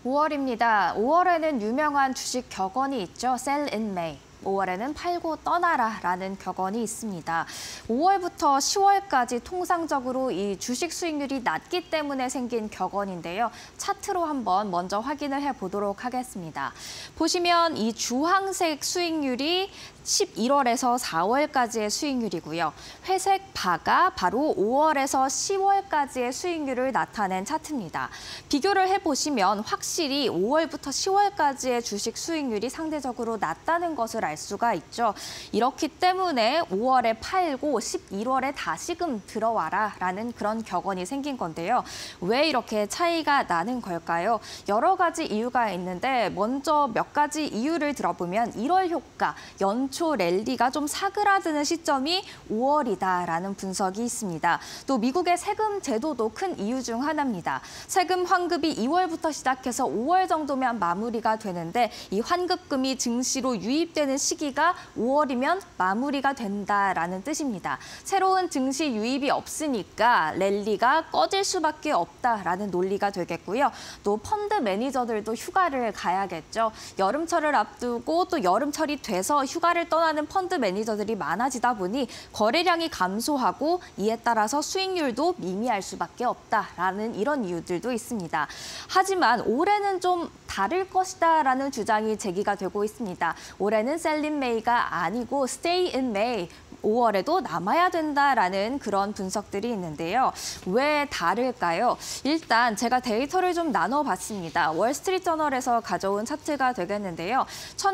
5월입니다. 5월에는 유명한 주식 격언이 있죠. Sell in May. 5월에는 팔고 떠나라라는 격언이 있습니다. 5월부터 10월까지 통상적으로 이 주식 수익률이 낮기 때문에 생긴 격언인데요. 차트로 한번 먼저 확인을 해보도록 하겠습니다. 보시면 이 주황색 수익률이 11월에서 4월까지의 수익률이고요. 회색 바가 바로 5월에서 10월까지의 수익률을 나타낸 차트입니다. 비교를 해보시면 확실히 5월부터 10월까지의 주식 수익률이 상대적으로 낮다는 것을 알 수가 있죠. 이렇기 때문에 5월에 팔고 11월에 다시금 들어와라라는 그런 격언이 생긴 건데요. 왜 이렇게 차이가 나는 걸까요? 여러 가지 이유가 있는데 먼저 몇 가지 이유를 들어보면 1월 효과, 연초 랠리가 좀 사그라드는 시점이 5월이다라는 분석이 있습니다. 또 미국의 세금 제도도 큰 이유 중 하나입니다. 세금 환급이 2월부터 시작해서 5월 정도면 마무리가 되는데 이 환급금이 증시로 유입되는 시기가 5월이면 마무리가 된다라는 뜻입니다. 새로운 증시 유입이 없으니까 랠리가 꺼질 수밖에 없다라는 논리가 되겠고요. 또 펀드 매니저들도 휴가를 가야겠죠. 여름철을 앞두고 또 여름철이 돼서 휴가를 떠나는 펀드 매니저들이 많아지다 보니 거래량이 감소하고 이에 따라서 수익률도 미미할 수밖에 없다라는 이런 이유들도 있습니다. 하지만 올해는 좀 다를 것이다라는 주장이 제기가 되고 있습니다. 올해는 Sell in May가 아니고 Stay in May. 5월에도 남아야 된다라는 그런 분석들이 있는데요. 왜 다를까요? 일단 제가 데이터를 좀 나눠봤습니다. 월스트리트저널에서 가져온 차트가 되겠는데요.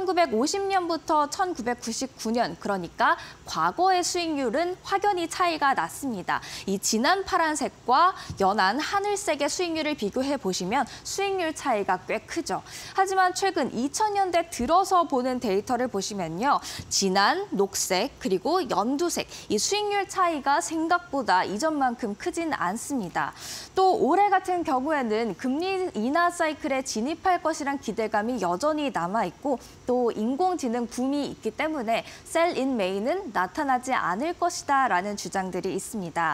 1950년부터 1999년, 그러니까 과거의 수익률은 확연히 차이가 났습니다. 이 진한 파란색과 연한 하늘색의 수익률을 비교해 보시면 수익률 차이가 꽤 크죠. 하지만 최근 2000년대 들어서 보는 데이터를 보시면요. 진한, 녹색, 그리고 연두색, 이 수익률 차이가 생각보다 이전만큼 크진 않습니다. 또 올해 같은 경우에는 금리 인하 사이클에 진입할 것이란 기대감이 여전히 남아있고 또 인공지능 붐이 있기 때문에 Sell in May는 나타나지 않을 것이다라는 주장들이 있습니다.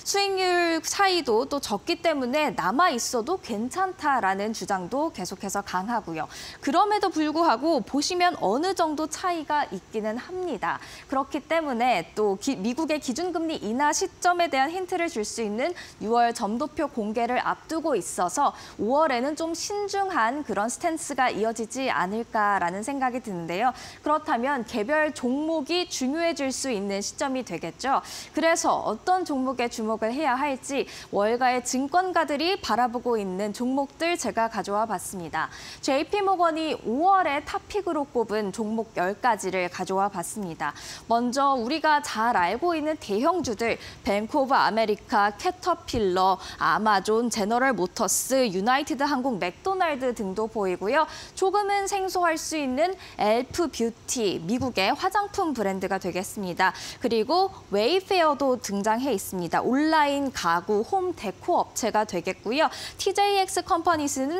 수익률 차이도 또 적기 때문에 남아있어도 괜찮다라는 주장도 계속해서 강하고요. 그럼에도 불구하고 보시면 어느 정도 차이가 있기는 합니다. 그렇기 때문에 또 미국의 기준금리 인하 시점에 대한 힌트를 줄 수 있는 6월 점도표 공개를 앞두고 있어서 5월에는 좀 신중한 그런 스탠스가 이어지지 않을까라는 생각이 드는데요. 그렇다면 개별 종목이 중요해질 수 있는 시점이 되겠죠. 그래서 어떤 종목에 주목을 해야 할지 월가의 증권가들이 바라보고 있는 종목들 제가 가져와 봤습니다. JP모건이 5월에 탑픽으로 꼽은 종목 10가지를 가져와 봤습니다. 먼저 우리가 잘 알고 있는 대형주들, 뱅크 오브 아메리카, 캐터필러, 아마존, 제너럴 모터스, 유나이티드 항공, 맥도날드 등도 보이고요. 조금은 생소할 수 있는 엘프 뷰티, 미국의 화장품 브랜드가 되겠습니다. 그리고 웨이페어도 등장해 있습니다. 온라인 가구, 홈 데코 업체가 되겠고요. TJX 컴퍼니스는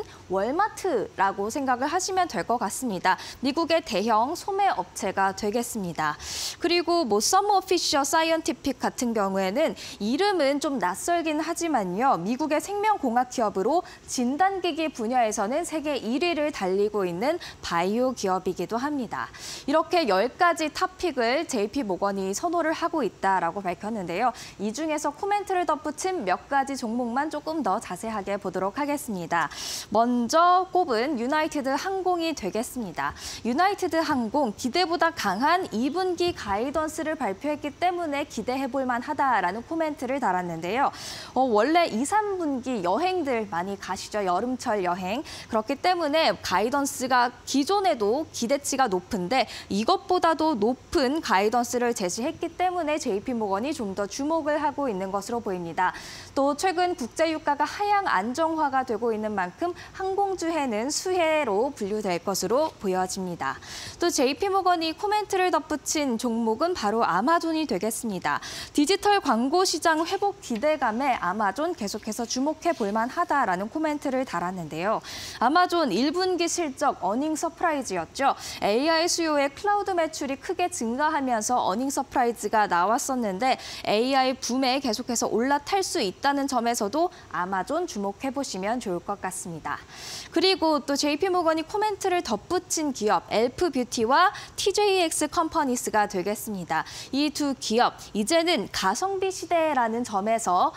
월마트라고 생각을 하시면 될 것 같습니다. 미국의 대형 소매 업체가 되겠습니다. 그리고 서머 피셔 사이언티픽 같은 경우에는 이름은 좀 낯설긴 하지만요. 미국의 생명공학 기업으로 진단기기 분야에서는 세계 1위를 달리고 있는 바이오 기업이기도 합니다. 이렇게 10가지 탑픽을 JP모건이 선호를 하고 있다라고 밝혔는데요. 이 중에서 코멘트를 덧붙인 몇 가지 종목만 조금 더 자세하게 보도록 하겠습니다. 먼저 꼽은 유나이티드 항공이 되겠습니다. 유나이티드 항공 기대보다 강한 2분기 가이던스를 발표했기 때문에 기대해볼 만하다라는 코멘트를 달았는데요. 원래 2, 3분기 여행들 많이 가시죠. 여름철 여행. 그렇기 때문에 가이던스가 기존에도 기대치가 높은데 이것보다도 높은 가이던스를 제시했기 때문에 JP모건이 좀 더 주목을 하고 있는 것으로 보입니다. 또 최근 국제유가가 하향 안정화가 되고 있는 만큼 항공주해는 수혜로 분류될 것으로 보여집니다. 또 JP모건이 코멘트를 덧붙인 종목은 바로 바로 아마존이 되겠습니다. 디지털 광고 시장 회복 기대감에 아마존 계속해서 주목해 볼 만하다라는 코멘트를 달았는데요. 아마존 1분기 실적 어닝 서프라이즈였죠. AI 수요의 클라우드 매출이 크게 증가하면서 어닝 서프라이즈가 나왔었는데 AI 붐에 계속해서 올라탈 수 있다는 점에서도 아마존 주목해 보시면 좋을 것 같습니다. 그리고 또 JP모건이 코멘트를 덧붙인 기업 엘프 뷰티와 TJX 컴퍼니스가 되겠습니다. 이 두 기업 이제는 가성비 시대라는 점에서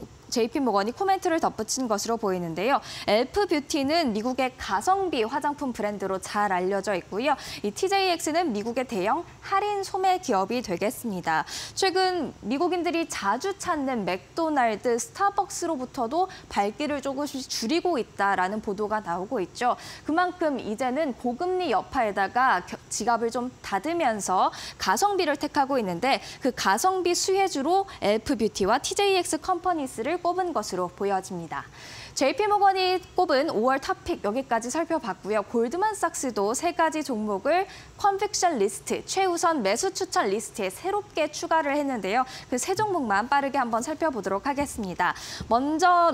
JP모건이 코멘트를 덧붙인 것으로 보이는데요. 엘프 뷰티는 미국의 가성비 화장품 브랜드로 잘 알려져 있고요. 이 TJX는 미국의 대형 할인 소매 기업이 되겠습니다. 최근 미국인들이 자주 찾는 맥도날드, 스타벅스로부터도 발길을 조금씩 줄이고 있다라는 보도가 나오고 있죠. 그만큼 이제는 고금리 여파에다가 지갑을 좀 닫으면서 가성비를 택하고 있는데 그 가성비 수혜주로 엘프 뷰티와 TJX 컴퍼니스를 꼽은 것으로 보여집니다. JP모건이 꼽은 5월 탑픽 여기까지 살펴봤고요. 골드만삭스도 3가지 종목을 컨빅션 리스트, 최우선 매수 추천 리스트에 새롭게 추가를 했는데요. 그 3종목만 빠르게 한번 살펴보도록 하겠습니다. 먼저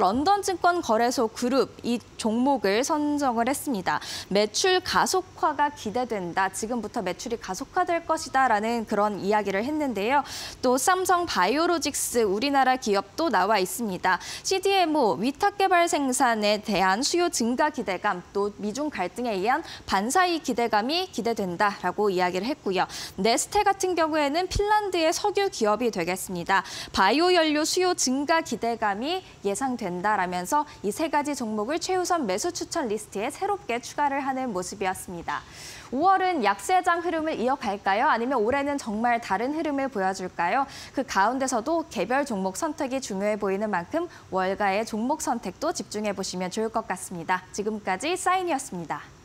런던증권거래소 그룹 이 종목을 선정을 했습니다. 매출 가속화가 기대된다. 지금부터 매출이 가속화될 것이다라는 그런 이야기를 했는데요. 또 삼성 바이오로직스 우리나라 기업도 나와 있습니다. CDMO 위탁 개발 생산에 대한 수요 증가 기대감, 또 미중 갈등에 의한 반사이 기대감이 기대된다라고 이야기를 했고요. 네스테 같은 경우에는 핀란드의 석유 기업이 되겠습니다. 바이오 연료 수요 증가 기대감이 예상된다라면서 이 3가지 종목을 최우선 매수 추천 리스트에 새롭게 추가를 하는 모습이었습니다. 5월은 약세장 흐름을 이어갈까요? 아니면 올해는 정말 다른 흐름을 보여줄까요? 그 가운데서도 개별 종목 선택이 중요해 보이는 만큼 월가의 종목 선택도 집중해 보시면 좋을 것 같습니다. 지금까지 사인이었습니다.